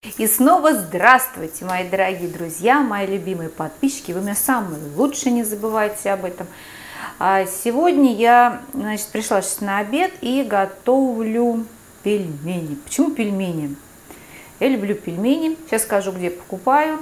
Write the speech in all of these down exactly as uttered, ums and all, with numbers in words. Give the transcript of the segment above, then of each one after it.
И снова здравствуйте, мои дорогие друзья, мои любимые подписчики. Вы меня самые лучшие, не забывайте об этом. Сегодня я, значит, пришла сейчас на обед и готовлю пельмени. Почему пельмени? Я люблю пельмени. Сейчас скажу, где покупаю.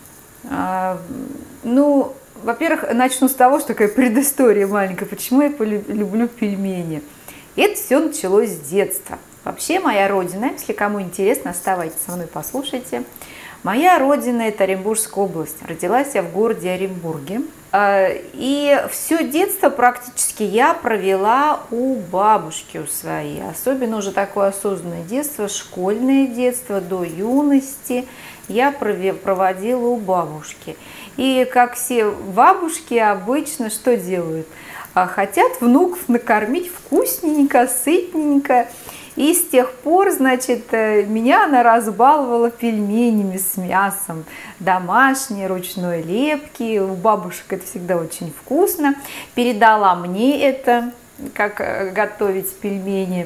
Ну, во-первых, начну с того, что такая предыстория маленькая. Почему я люблю пельмени? Это все началось с детства. Вообще моя родина, если кому интересно, оставайтесь со мной, послушайте. Моя родина – это Оренбургская область. Родилась я в городе Оренбурге. И все детство практически я провела у бабушки у своей. Особенно уже такое осознанное детство, школьное детство, до юности я проводила у бабушки. И как все бабушки обычно что делают? Хотят внуков накормить вкусненько, сытненько. И с тех пор, значит, меня она разбаловала пельменями с мясом. Домашние, ручной лепки. У бабушек это всегда очень вкусно. Передала мне это, как готовить пельмени.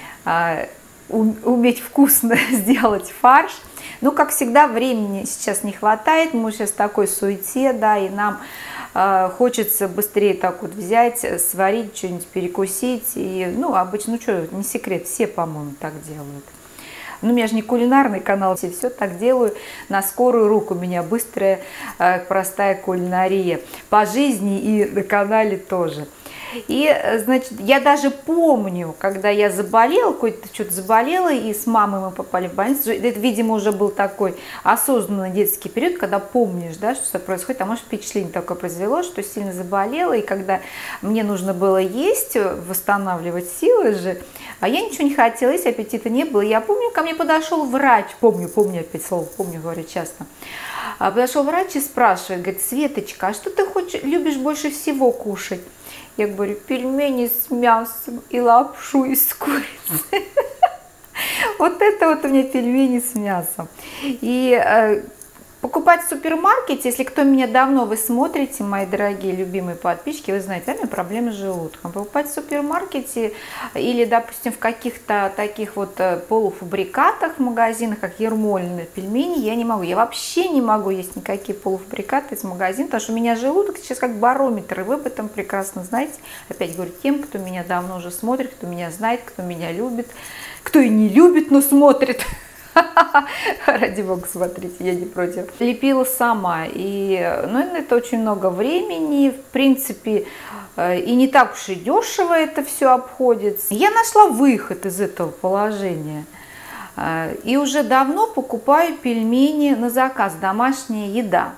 Уметь вкусно сделать фарш. Ну, как всегда, времени сейчас не хватает. Мы сейчас в такой суете, да, и нам хочется быстрее так вот взять, сварить, что-нибудь перекусить. И, ну, обычно, ну что, не секрет, все, по-моему, так делают. Ну, у меня же не кулинарный канал, все, все так делаю на скорую руку. У меня быстрая, простая кулинария по жизни и на канале тоже. И, значит, я даже помню, когда я заболела, какой-то что-то заболела, и с мамой мы попали в больницу. Это, видимо, уже был такой осознанный детский период, когда помнишь, да, что происходит. А может, впечатление такое произвело, что сильно заболела, и когда мне нужно было есть, восстанавливать силы же, а я ничего не хотела, есть аппетита не было. Я помню, ко мне подошел врач, помню, помню опять слово, помню, говорю часто. Подошел врач и спрашивает, говорит: Светочка, а что ты хочешь, любишь больше всего кушать? Я говорю: пельмени с мясом и лапшу из курицы. Вот это вот у меня пельмени с мясом. И покупать в супермаркете, если кто меня давно вы смотрите, мои дорогие любимые подписчики, вы знаете, у меня проблемы с желудком. Покупать в супермаркете или, допустим, в каких-то таких вот полуфабрикатах в магазинах, как Ермолино пельмени, я не могу. Я вообще не могу есть никакие полуфабрикаты из магазина, потому что у меня желудок сейчас как барометр, и вы об этом прекрасно знаете. Опять говорю тем, кто меня давно уже смотрит, кто меня знает, кто меня любит, кто и не любит, но смотрит. Ради бога, смотрите, я не против. Лепила сама, и ну, это очень много времени, в принципе, и не так уж и дешево это все обходится. Я нашла выход из этого положения, и уже давно покупаю пельмени на заказ, домашняя еда.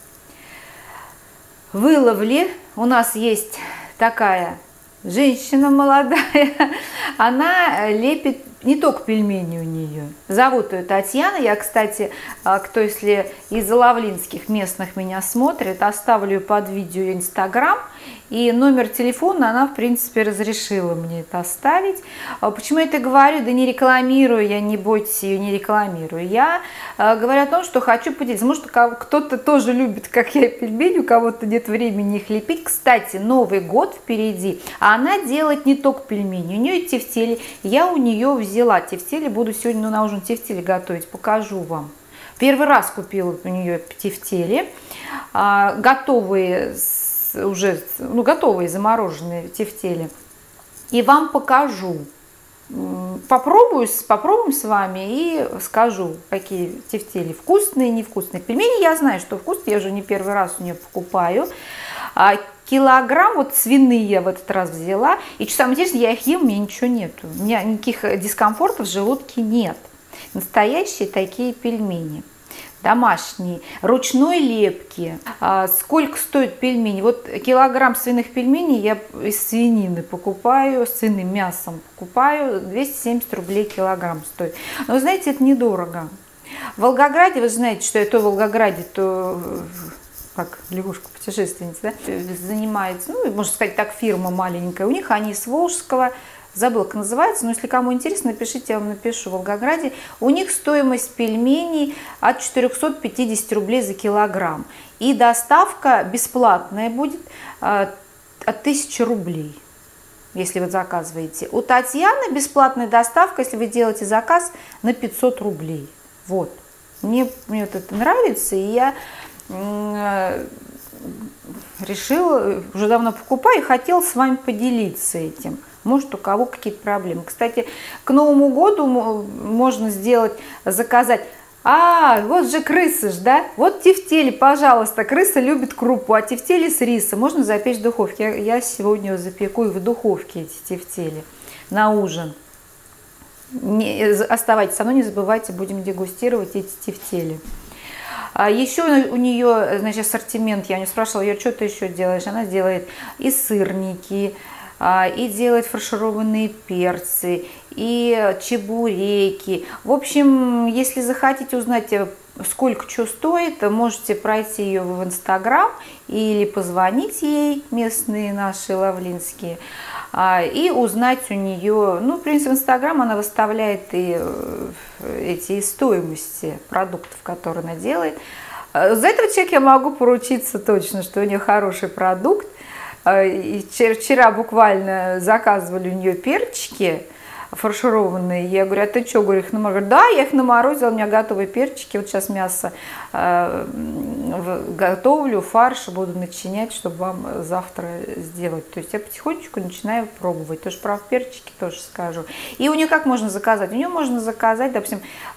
Выловли, у нас есть такая женщина молодая, она лепит не только пельмени у нее. Зовут ее Татьяна. Я, кстати, кто если из лавлинских местных меня смотрит, оставлю под видео инстаграм. И номер телефона она, в принципе, разрешила мне это оставить. Почему я это говорю? Да не рекламирую я, не бойтесь, ее не рекламирую. Я говорю о том, что хочу поделиться. Может, кто-то тоже любит, как я, пельмени, у кого-то нет времени их лепить. Кстати, Новый год впереди, а она делает не только пельмени, у нее и тефтели. Я у нее взяла тефтели, буду сегодня на ужин тефтели готовить, покажу вам. Первый раз купила у нее тефтели, готовые, уже ну, готовые замороженные тефтели. И вам покажу. Попробую, попробуем с вами и скажу, какие тефтели вкусные, невкусные. Пельмени я знаю, что вкусные, я уже не первый раз у нее покупаю. Килограмм вот свиные я в этот раз взяла. И что самое интересное, я их ем, у меня ничего нету. У меня никаких дискомфортов в желудке нет. Настоящие такие пельмени. Домашние, ручной лепки. А сколько стоит пельмени? Вот килограмм свиных пельменей я из свинины покупаю, с свиным мясом покупаю, двести семьдесят рублей килограмм стоит. Но вы знаете, это недорого. В Волгограде, вы знаете, что я то в Волгограде, то как лягушка-путешественница, да, занимается, ну, можно сказать так, фирма маленькая. У них они из Волжского. Забыла, как называется, но если кому интересно, напишите, я вам напишу. В Волгограде у них стоимость пельменей от четырёхсот пятидесяти рублей за килограмм. И доставка бесплатная будет от тысячи рублей, если вы заказываете. У Татьяны бесплатная доставка, если вы делаете заказ, на пятьсот рублей. Вот. Мне, мне вот это нравится, и я решила, уже давно покупаю, и хотела с вами поделиться этим. Может, у кого какие-то проблемы. Кстати, к Новому году можно сделать, заказать. А, вот же крысы ж, да? Вот тефтели, пожалуйста. Крыса любит крупу, а тефтели с рисом можно запечь в духовке. Я, я сегодня запеку их в духовке, эти тефтели, на ужин. Не, оставайтесь со мной, не забывайте, будем дегустировать эти тефтели. А еще у нее, значит, ассортимент, я не спрашивала, ее, что ты еще делаешь? Она делает и сырники, и делает фаршированные перцы, и чебуреки. В общем, если захотите узнать, сколько что стоит, можете пройти ее в Инстаграм или позвонить ей, местные наши лавлинские, и узнать у нее, ну, в принципе, в Инстаграм она выставляет и эти стоимости продуктов, которые она делает. За этого человека я могу поручиться точно, что у нее хороший продукт. И вчера буквально заказывали у нее перчики фаршированные. Я говорю, а ты что, говорю, их наморозила? Да, я их наморозила, у меня готовые перчики. Вот сейчас мясо э, готовлю, фарш буду начинять, чтобы вам завтра сделать. То есть я потихонечку начинаю пробовать. Тоже про перчики тоже скажу. И у нее как можно заказать? У нее можно заказать, допустим,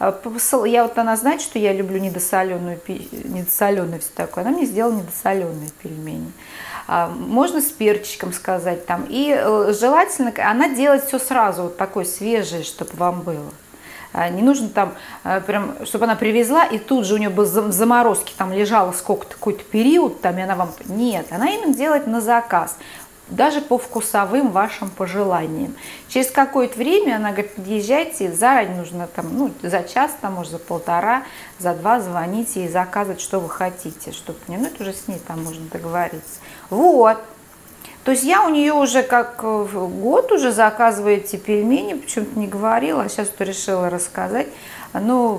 я вот она знает, что я люблю недосоленую, недосоленую все такое. Она мне сделала недосоленые пельмени. Можно с перчиком сказать там. И желательно, она делает все сразу, вот такое свежее, чтобы вам было. Не нужно там, прям, чтобы она привезла, и тут же у нее бы в заморозке там лежало сколько-то, какой-то период, там, и она вам... Нет, она именно делает на заказ. Даже по вкусовым вашим пожеланиям. Через какое-то время она говорит, подъезжайте, заранее нужно там, ну, за час, там, может, за полтора, за два звоните и заказывать, что вы хотите, чтобы, ну, это уже с ней там можно договориться. Вот. То есть я у нее уже как год уже заказываю эти пельмени, почему-то не говорила, а сейчас решила рассказать. Ну,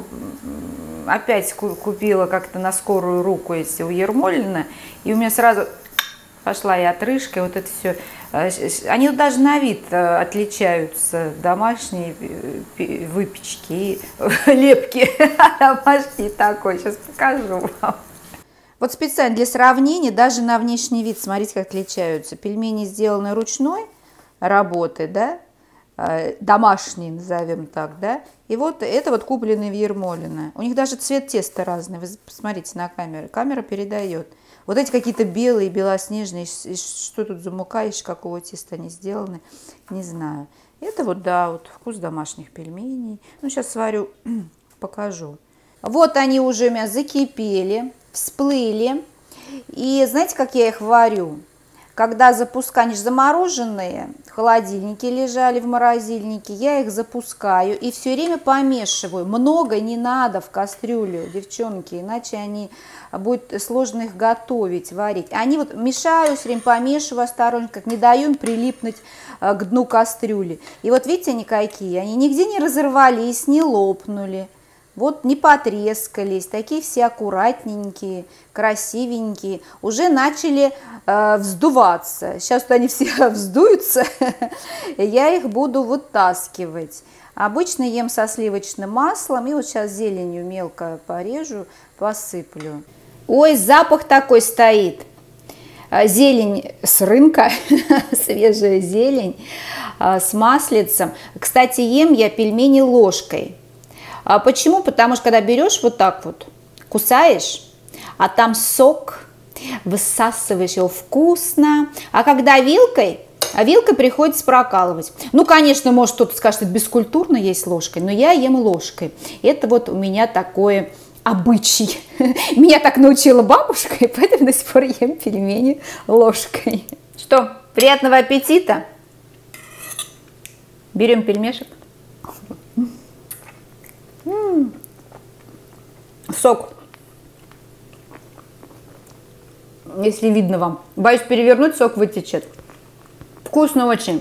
опять купила как-то на скорую руку эти у Ермолина, и у меня сразу... пошла и отрыжка, и вот это все. Они даже на вид отличаются, домашние выпечки и лепки. Домашний такой, сейчас покажу вам. Вот специально для сравнения, даже на внешний вид, смотрите, как отличаются. Пельмени сделаны ручной работы, да, домашние, назовем так, да, и вот это вот купленные в Ермолино. У них даже цвет теста разный, вы посмотрите на камеру, камера передает. Вот эти какие-то белые, белоснежные, что тут за мука, из какого теста они сделаны, не знаю. Это вот, да, вот вкус домашних пельменей. Ну, сейчас сварю, покажу. Вот они уже у меня закипели, всплыли. И знаете, как я их варю? Когда запускаю, они же замороженные, в холодильнике лежали, в морозильнике, я их запускаю и все время помешиваю. Много не надо в кастрюлю, девчонки, иначе они будет сложно их готовить, варить. Они вот мешаю, все время помешиваю осторожно, как не даю им прилипнуть к дну кастрюли. И вот видите, они какие, они нигде не разорвались, не лопнули. Вот не потрескались, такие все аккуратненькие, красивенькие, уже начали э, вздуваться. Сейчас вот они все вздуются, я их буду вытаскивать. Обычно ем со сливочным маслом, и вот сейчас зеленью мелко порежу, посыплю. Ой, запах такой стоит. Зелень с рынка, свежая зелень с маслицем. Кстати, ем я пельмени ложкой. А почему? Потому что когда берешь вот так вот, кусаешь, а там сок, высасываешь его вкусно, а когда вилкой, а вилкой приходится прокалывать. Ну, конечно, может кто-то скажет, это бескультурно есть ложкой, но я ем ложкой. Это вот у меня такое обычай. Меня так научила бабушка, и поэтому до сих пор ем пельмени ложкой. Что, приятного аппетита! Берем пельмешек. М-м-м. Сок. Если видно вам. Боюсь перевернуть, сок вытечет. Вкусно очень.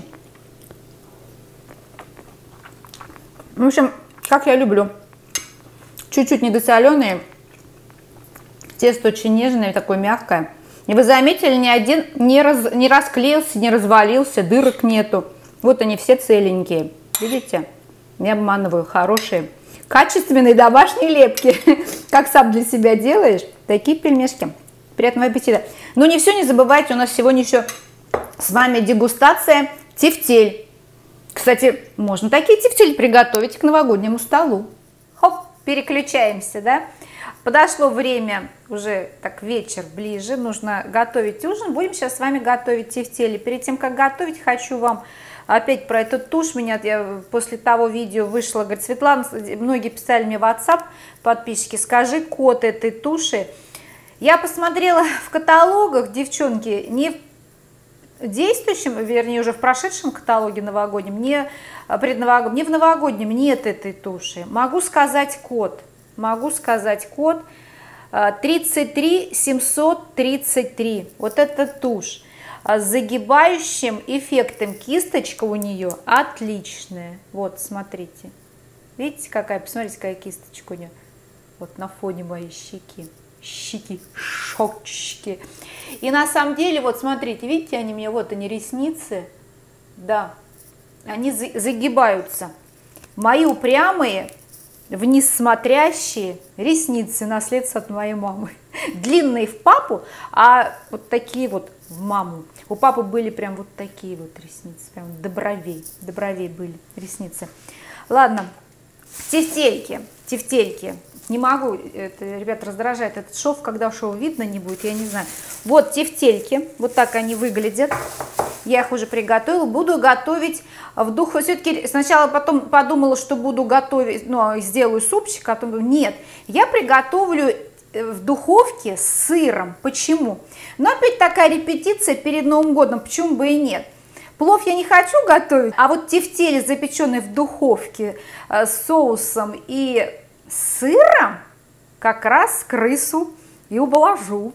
В общем, как я люблю. Чуть-чуть недосоленые. Тесто очень нежное, такое мягкое. И вы заметили, ни один не, раз, не расклеился, не развалился, дырок нету. Вот они все целенькие. Видите? Не обманываю, хорошие. Качественные домашние лепки. Как сам для себя делаешь, такие пельмешки. Приятного аппетита. Но не все, не забывайте, у нас сегодня еще с вами дегустация тефтель. Кстати, можно такие тефтели приготовить к новогоднему столу. Хоп, переключаемся, да? Подошло время, уже так вечер ближе, нужно готовить ужин. Будем сейчас с вами готовить тефтели. Перед тем, как готовить, хочу вам опять про эту тушь. Меня я после того видео вышла, говорит, Светлана, многие писали мне в WhatsApp, подписчики, скажи код этой туши. Я посмотрела в каталогах, девчонки, не в действующем, вернее, уже в прошедшем каталоге новогоднем, не предновогоднем, не в новогоднем нет этой туши. Могу сказать код. Могу сказать код тридцать три семьсот тридцать три. Вот эта тушь с загибающим эффектом, кисточка у нее отличная. Вот, смотрите. Видите, какая? Посмотрите, какая кисточка у нее. Вот на фоне моей щеки. Щеки, щечки. И на самом деле, вот смотрите, видите, они мне, вот они ресницы. Да, они загибаются. Мои упрямые, вниз смотрящие ресницы, наследство от моей мамы. Длинные в папу, а вот такие вот в маму. У папы были прям вот такие вот ресницы, прям до бровей, до бровей были ресницы. Ладно, тефтельки, тефтельки. Не могу, это, ребят, раздражает этот шов, когда шоу видно не будет, я не знаю. Вот тефтельки, вот так они выглядят. Я их уже приготовила. Буду готовить в духовке. Все-таки сначала потом подумала, что буду готовить, ну, сделаю супчик, а потом нет. Я приготовлю в духовке с сыром. Почему? Но опять такая репетиция перед Новым годом, почему бы и нет. Плов я не хочу готовить, а вот тефтели, запеченные в духовке с соусом и сыром, как раз крысу и ублажу.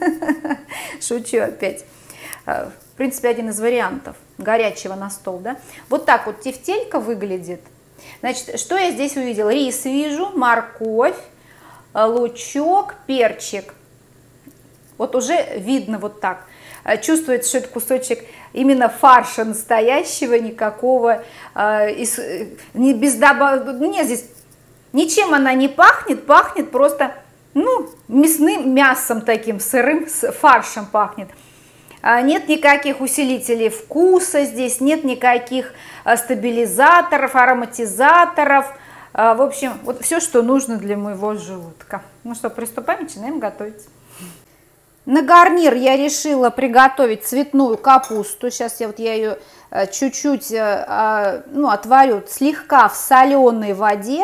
Шучу опять. В принципе, один из вариантов горячего на стол, да? Вот так вот тефтелька выглядит. Значит, что я здесь увидела? Рис вижу, морковь, лучок, перчик. Вот уже видно вот так. Чувствуется, что это кусочек именно фарша настоящего, никакого, э, из, не без добавки. Нет, здесь ничем она не пахнет, пахнет просто, ну, мясным мясом таким, сырым, с фаршем пахнет. Нет никаких усилителей вкуса здесь, нет никаких стабилизаторов, ароматизаторов. В общем, вот все, что нужно для моего желудка. Ну что, приступаем, начинаем готовить. На гарнир я решила приготовить цветную капусту. Сейчас я вот я ее чуть-чуть, ну, отварю слегка в соленой воде.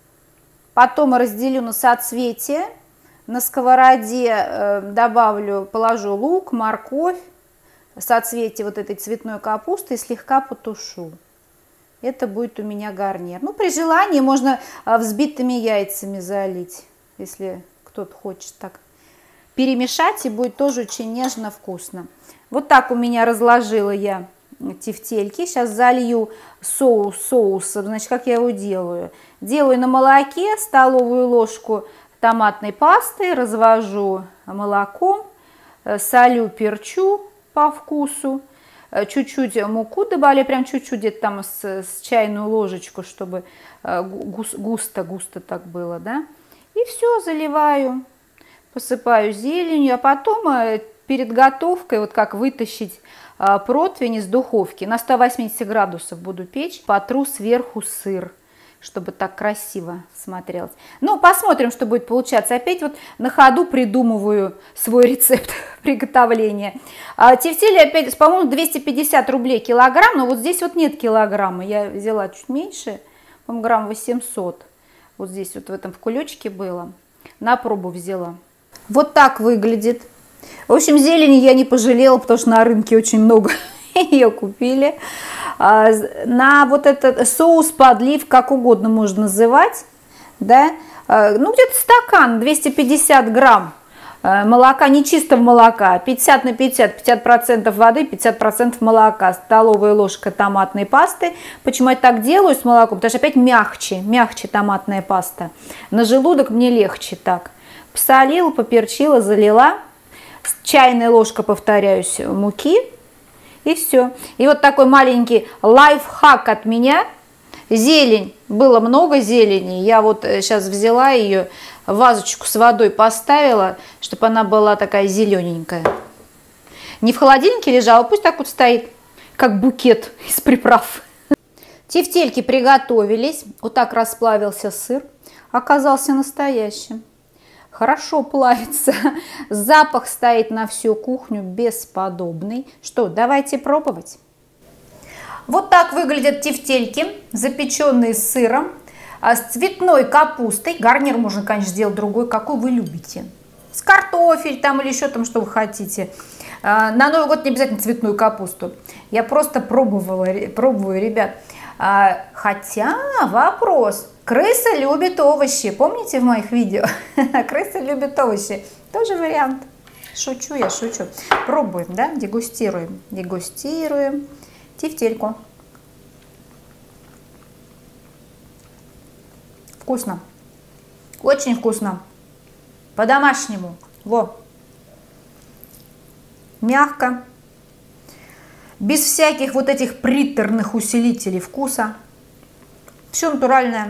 Потом разделю на соцветия. На сковороде добавлю, положу лук, морковь, соцветие вот этой цветной капусты и слегка потушу. Это будет у меня гарнир. Ну, при желании можно взбитыми яйцами залить, если кто-то хочет так перемешать, и будет тоже очень нежно, вкусно. Вот так у меня разложила я тефтельки. Сейчас залью соус соусом. Значит, как я его делаю? Делаю на молоке столовую ложку томатной пасты, развожу молоком, солю, перчу по вкусу, чуть-чуть муку добавляю, прям чуть-чуть, где-то там с, с чайную ложечку, чтобы густо-густо так было, да. И все, заливаю, посыпаю зеленью, а потом перед готовкой, вот как вытащить противень из духовки, на сто восемьдесят градусов буду печь, потру сверху сыр, чтобы так красиво смотрелось. Ну, посмотрим, что будет получаться. Опять вот на ходу придумываю свой рецепт приготовления. А тефтели опять, по-моему, двести пятьдесят рублей килограмм, но вот здесь вот нет килограмма. Я взяла чуть меньше, по-моему, грамм восемьсот. Вот здесь вот в этом в кулечке было. На пробу взяла. Вот так выглядит. В общем, зелени я не пожалела, потому что на рынке очень много ее купили. На вот этот соус, подлив, как угодно можно называть, да, ну где-то стакан, двести пятьдесят грамм молока, не чистого молока, пятьдесят на пятьдесят, пятьдесят процентов воды, пятьдесят процентов молока, столовая ложка томатной пасты. Почему я так делаю с молоком? Потому что опять мягче, мягче томатная паста. На желудок мне легче так. Посолила, поперчила, залила. Чайная ложка, повторяюсь, муки. И все. И вот такой маленький лайфхак от меня. Зелень, было много зелени, я вот сейчас взяла ее, вазочку с водой поставила, чтобы она была такая зелененькая. Не в холодильнике лежала, пусть так вот стоит, как букет из приправ. Тефтельки приготовились, вот так расплавился сыр, оказался настоящим. Хорошо плавится, запах стоит на всю кухню, бесподобный. Что, давайте пробовать. Вот так выглядят тефтельки, запеченные с сыром, с цветной капустой. Гарнир можно, конечно, сделать другой, какой вы любите. С картофель там или еще там, что вы хотите. На Новый год не обязательно цветную капусту. Я просто пробовала, пробую, ребят. Хотя вопрос. Крыса любит овощи. Помните в моих видео? Крыса любит овощи. Тоже вариант. Шучу я, шучу. Пробуем, да? Дегустируем. Дегустируем тефтельку. Вкусно. Очень вкусно. По-домашнему. Во. Мягко. Без всяких вот этих приторных усилителей вкуса. Все натуральное.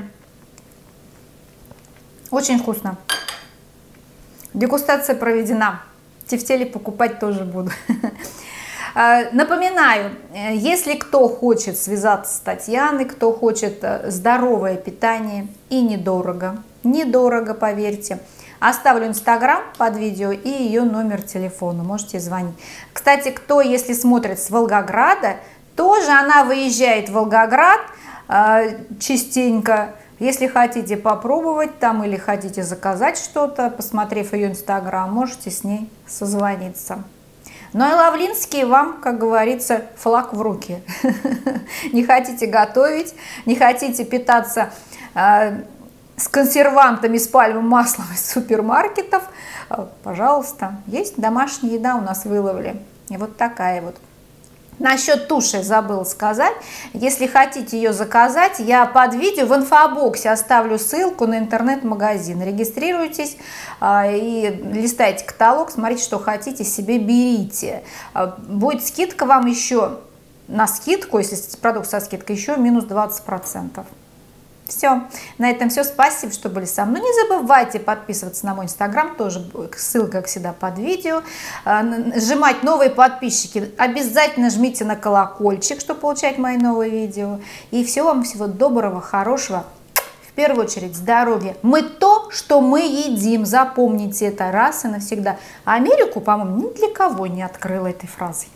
Очень вкусно. Дегустация проведена. Тефтели покупать тоже буду. Напоминаю, если кто хочет связаться с Татьяной, кто хочет здоровое питание и недорого, недорого, поверьте, оставлю инстаграм под видео и ее номер телефона, можете звонить. Кстати, кто, если смотрит с Волгограда, тоже она выезжает в Волгоград э, частенько. Если хотите попробовать там или хотите заказать что-то, посмотрев ее инстаграм, можете с ней созвониться. Ну и Лавлинские вам, как говорится, флаг в руки. Не хотите готовить, не хотите питаться э, с консервантами, с пальмовым маслом из супермаркетов, пожалуйста, есть домашняя еда у нас в Иловле. И вот такая вот. Насчет туши забыла сказать. Если хотите ее заказать, я под видео в инфобоксе оставлю ссылку на интернет-магазин. Регистрируйтесь и листайте каталог, смотрите, что хотите, себе берите. Будет скидка вам еще на скидку, если продукт со скидкой, еще минус двадцать процентов. Все, на этом все. Спасибо, что были со мной. Не забывайте подписываться на мой инстаграм, тоже ссылка, как всегда, под видео. Нажимать новые подписчики. Обязательно жмите на колокольчик, чтобы получать мои новые видео. И всего вам всего доброго, хорошего. В первую очередь здоровья. Мы то, что мы едим. Запомните это раз и навсегда. Америку, по-моему, ни для кого не открыла этой фразой.